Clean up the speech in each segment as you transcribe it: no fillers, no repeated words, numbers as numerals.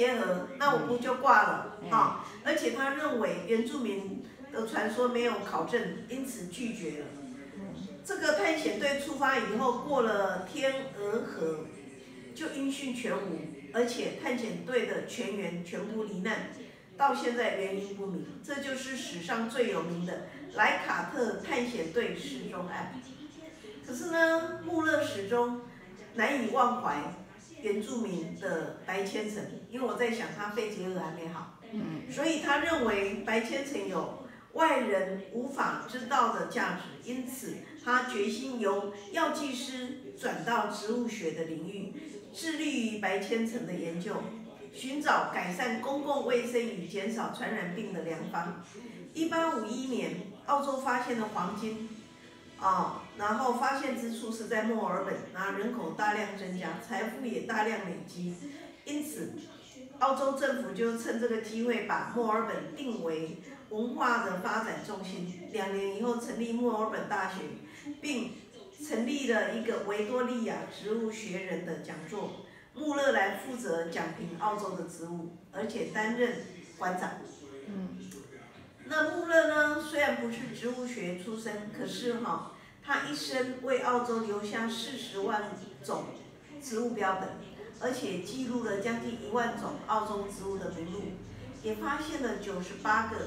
结合，那我不就挂了？好，而且他认为原住民的传说没有考证，因此拒绝了。这个探险队出发以后，过了天鹅河，就音讯全无，而且探险队的全员全部罹难，到现在原因不明。这就是史上最有名的莱卡特探险队失踪案。可是呢，穆勒始终难以忘怀原住民的白千层，因为我在想他肺结核还没好，所以他认为白千层有外人无法知道的价值，因此他决心由药剂师转到植物学的领域，致力于白千层的研究，寻找改善公共卫生与减少传染病的良方。1851年，澳洲发现了黄金，然后发现之处是在墨尔本，人口大量增加，财富也大量累积，因此澳洲政府就趁这个机会把墨尔本定为文化的发展中心。2年以后成立墨尔本大学，并成立了一个维多利亚植物学人的讲座，穆勒来负责讲评澳洲的植物，而且担任馆长。那穆勒呢，虽然不是植物学出身，可是他一生为澳洲留下40万种植物标本，而且记录了将近1万种澳洲植物的名录，也发现了98个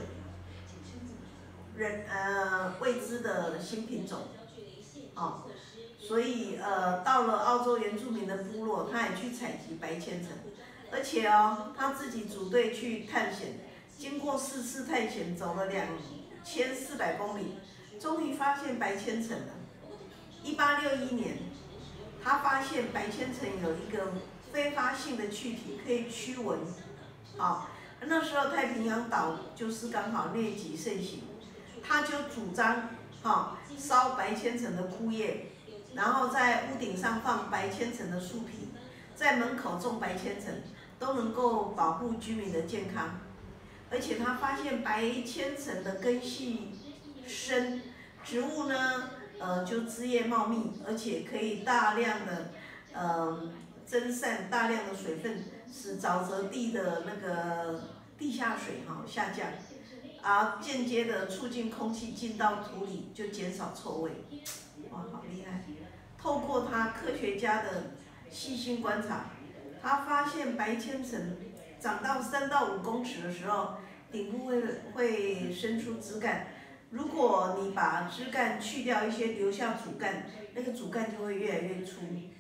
未知的新品种。所以到了澳洲原住民的部落，他也去采集白千层，而且他自己组队去探险，经过4次探险，走了2400公里，终于发现白千层了。1861年，他发现白千层有一个非发性的气体可以驱蚊。那时候太平洋岛就是刚好疟疾盛行，他就主张烧白千层的枯叶，然后在屋顶上放白千层的树皮，在门口种白千层，都能够保护居民的健康。而且他发现白千层的根系深，植物呢就枝叶茂密，而且可以大量的蒸散大量的水分，使沼泽地的那个地下水下降，而间接的促进空气进到土里，就减少臭味。哇，好厉害！透过他科学家的细心观察，他发现白千层长到3到5公尺的时候，顶部会伸出枝干。如果你把枝干去掉一些，留下主干，那个主干就会越来越粗。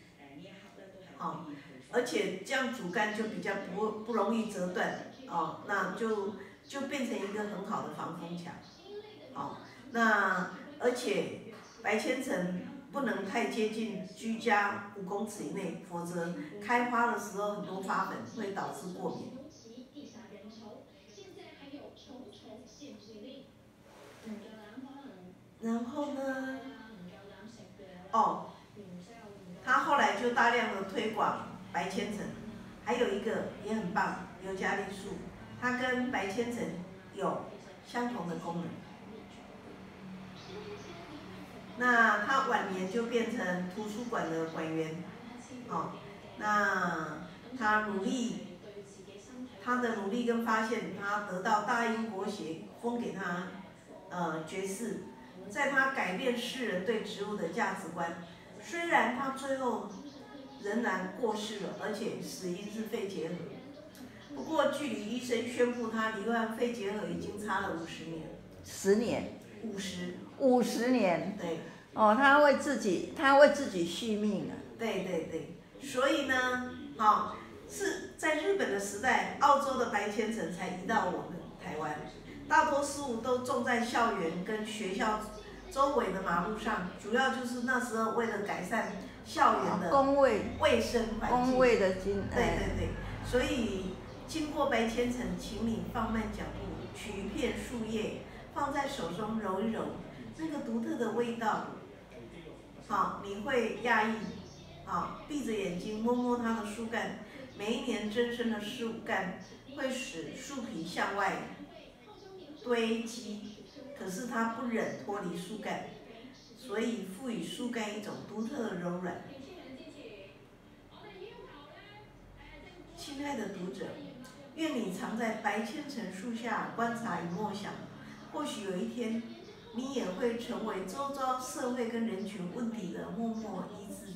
而且这样主干就比较不容易折断。那就变成一个很好的防风墙。那而且白千层不能太接近居家5公尺以内，否则开花的时候很多花粉会导致过敏。然后呢，他后来就大量的推广白千层，还有一个也很棒，尤加利树，它跟白千层有相同的功能。那他晚年就变成图书馆的馆员。那他的努力跟发现，他得到大英国协封给他爵士。在他改变世人对植物的价值观。虽然他最后仍然过世了，而且死因是肺结核。不过，距离医生宣布他罹患肺结核已经差了50年。 10年。 50 年。 对。 他为自己续命啊。 对。所以呢，是在日本的时代，澳洲的白千层才移到我们台湾。大多数都种在校园跟学校周围的马路上，主要就是那时候为了改善校园的卫生环境。 公卫的对。所以经过白千层，请你放慢脚步，取一片树叶，放在手中揉一揉，那个独特的味道，你会讶异。闭着眼睛摸摸它的树干，每一年增生的树干会使树皮向外堆积，可是它不忍脱离树干，所以赋予树干一种独特的柔软。 亲爱的读者，愿你常在白千层树下观察与默想，或许有一天，你也会成为周遭社会跟人群问题的默默医治